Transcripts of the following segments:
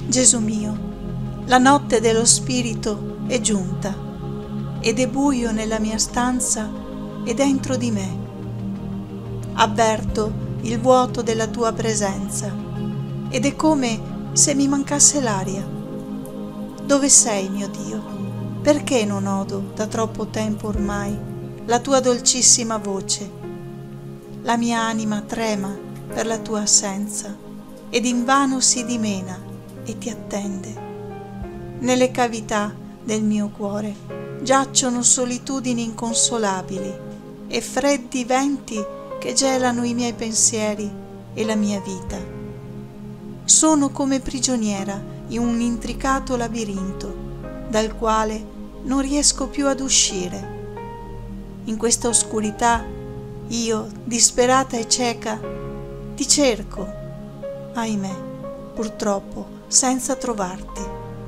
Gesù mio, la notte dello Spirito è giunta ed è buio nella mia stanza e dentro di me. Avverto il vuoto della tua presenza ed è come se mi mancasse l'aria. Dove sei, mio Dio? Perché non odo da troppo tempo ormai la tua dolcissima voce? La mia anima trema per la tua assenza ed invano si dimena e ti attende. Nelle cavità del mio cuore giacciono solitudini inconsolabili e freddi venti che gelano i miei pensieri e la mia vita. Sono come prigioniera in un intricato labirinto dal quale non riesco più ad uscire. In questa oscurità io, disperata e cieca, ti cerco, ahimè, purtroppo senza trovarti.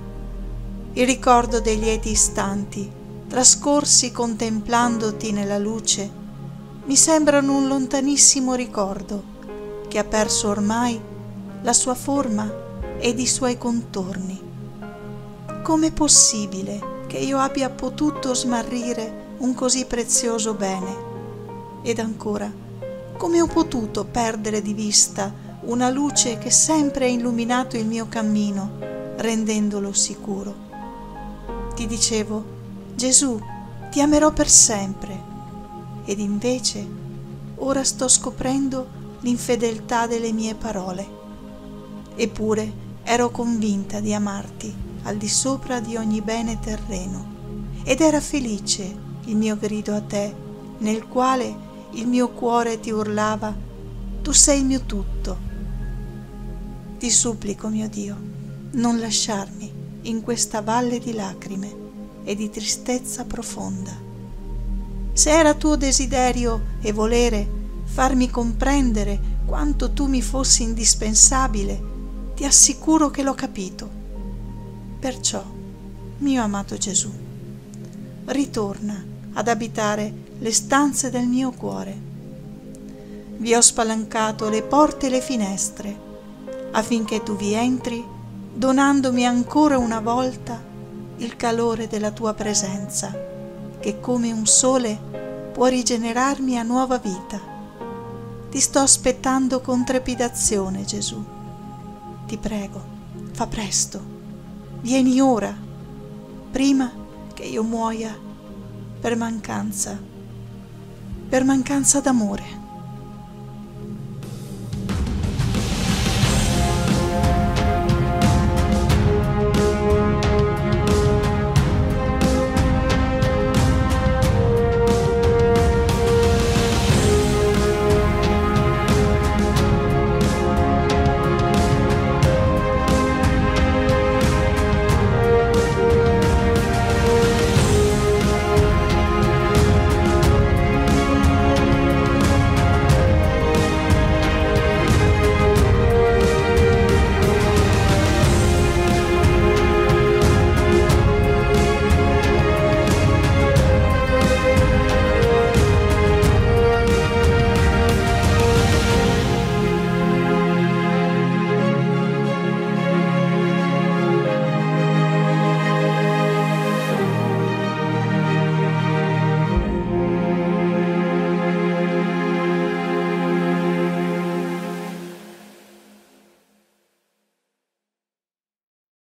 Il ricordo dei lieti istanti, trascorsi contemplandoti nella luce, mi sembrano un lontanissimo ricordo che ha perso ormai la sua forma ed i suoi contorni. Com'è possibile che io abbia potuto smarrire un così prezioso bene? Ed ancora, come ho potuto perdere di vista una luce che sempre ha illuminato il mio cammino, rendendolo sicuro? Ti dicevo, Gesù, ti amerò per sempre, ed invece ora sto scoprendo l'infedeltà delle mie parole. Eppure ero convinta di amarti al di sopra di ogni bene terreno, ed era felice il mio grido a te, nel quale il mio cuore ti urlava: tu sei il mio tutto. Ti supplico, mio Dio, non lasciarmi in questa valle di lacrime e di tristezza profonda. Se era tuo desiderio e volere farmi comprendere quanto tu mi fossi indispensabile, ti assicuro che l'ho capito. Perciò, mio amato Gesù, ritorna ad abitare le stanze del mio cuore. Vi ho spalancato le porte e le finestre affinché tu vi entri, donandomi ancora una volta il calore della tua presenza, che come un sole può rigenerarmi a nuova vita. Ti sto aspettando con trepidazione, Gesù. Ti prego, fa presto, vieni ora, prima che io muoia per mancanza d'amore.